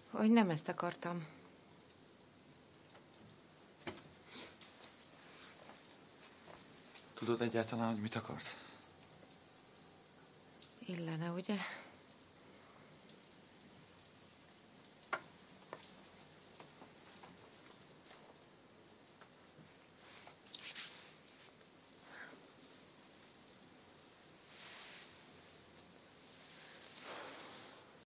Hogy nem ezt akartam. Tudod egyáltalán, hogy mit akarsz? Illene, ugye?